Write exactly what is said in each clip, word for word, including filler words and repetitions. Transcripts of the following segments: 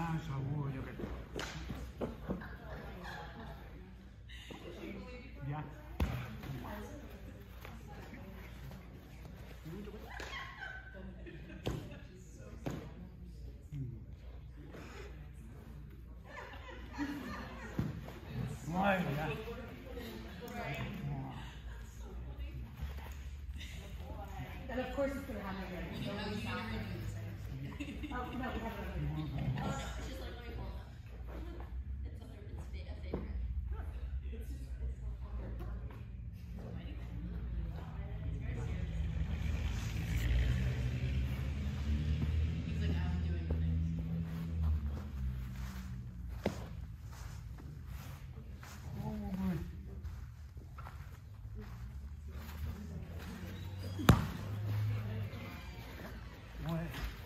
Bien, ça roule. Bien. Ouais, bien. And of course it's going to happen again. So we stop it. Oh, no, we have it. She's like, let me hold up. It's a, it's a favorite. He's like, I'm doing things. Oh, good. Ouais.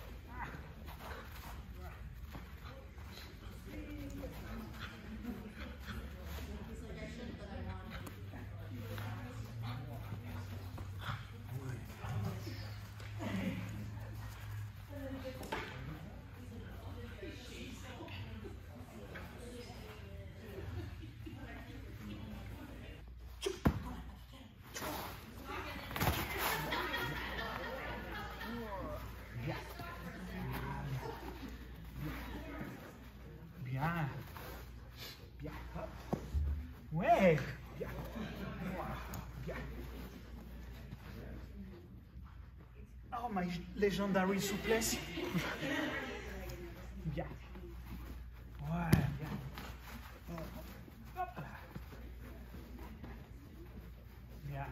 Bien. Bien. Hop. Ouais. Bien. Bien. Oh, my legendary souplesse. Bien. Ouais, bien. Hop là. Bien.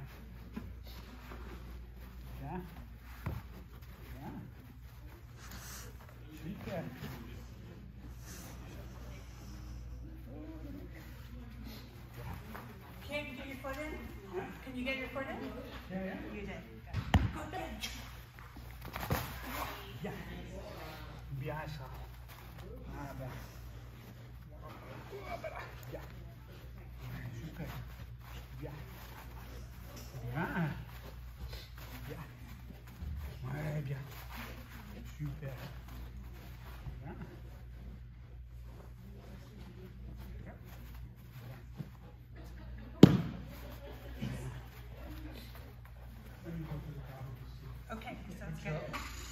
Bien. Bien. Super. Can't you get your foot in? Can you get your foot in? Yeah, yeah. You did. Go ahead. Bien. Bien ça. Ah ben. Hop là. Bien. Super. Bien. Bien. Bien. Ouais, bien. Super. Bien. Okay, sounds good.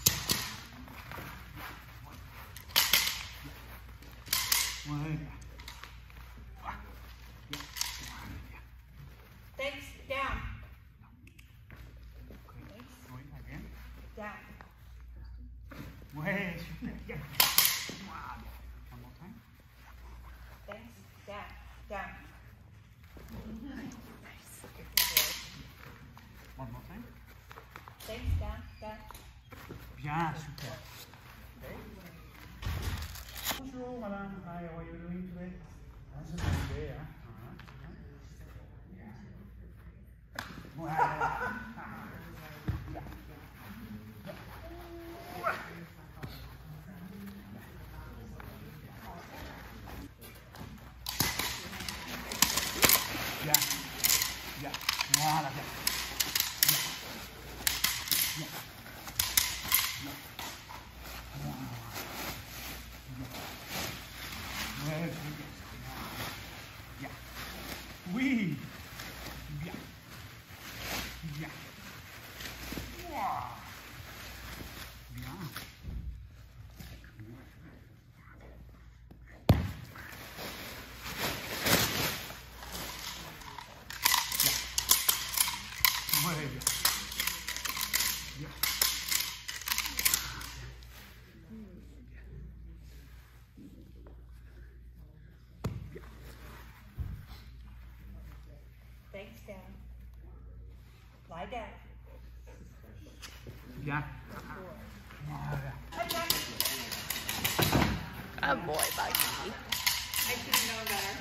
Ouais. Thanks. Down. Oui, again. Down. Ouais, super. Bien. Wow. One more time. Thanks. Down. Down. One more time. Thanks. Down. Down. Bien, super. Bonjour, madame. Hi, how are you doing today? How's the day, huh? Ouais. Bien. Bien. Voilà, bien. Bien. Bien. Bien. Voilà. Ouais, bien. Bien. Oui. Bien. Bien. Wow. Bien. Ouais, bien. Bien. Thanks. Down. Lie down. Bien. Voilà. Good boy, Bucky. I should have known better.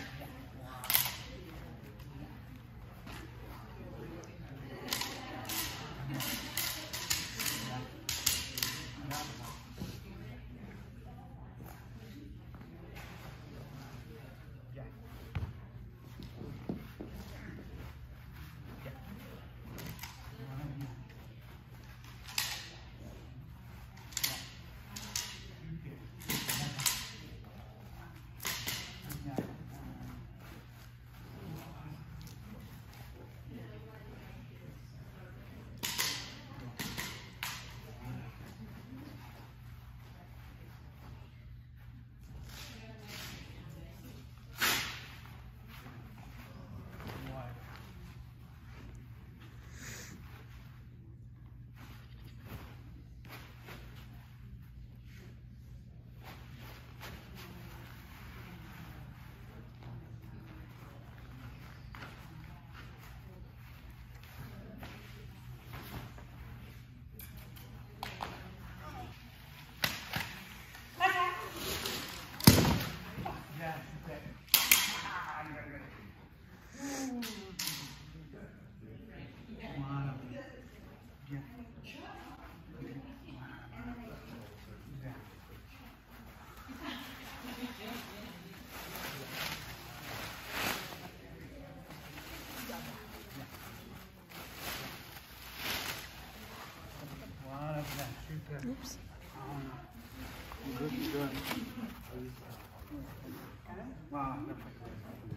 Ah, perfecto.